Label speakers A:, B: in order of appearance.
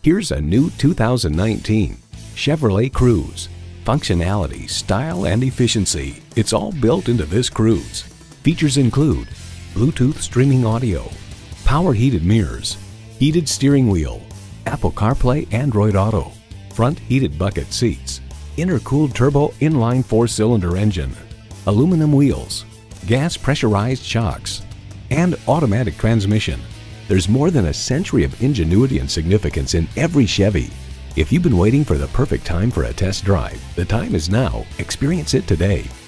A: Here's a new 2019 Chevrolet Cruze. Functionality, style, and efficiency. It's all built into this Cruze. Features include Bluetooth streaming audio, power heated mirrors, heated steering wheel, Apple CarPlay, Android Auto, front heated bucket seats, intercooled turbo inline 4-cylinder engine, aluminum wheels, gas pressurized shocks, and automatic transmission. There's more than a century of ingenuity and significance in every Chevy. If you've been waiting for the perfect time for a test drive, the time is now. Experience it today.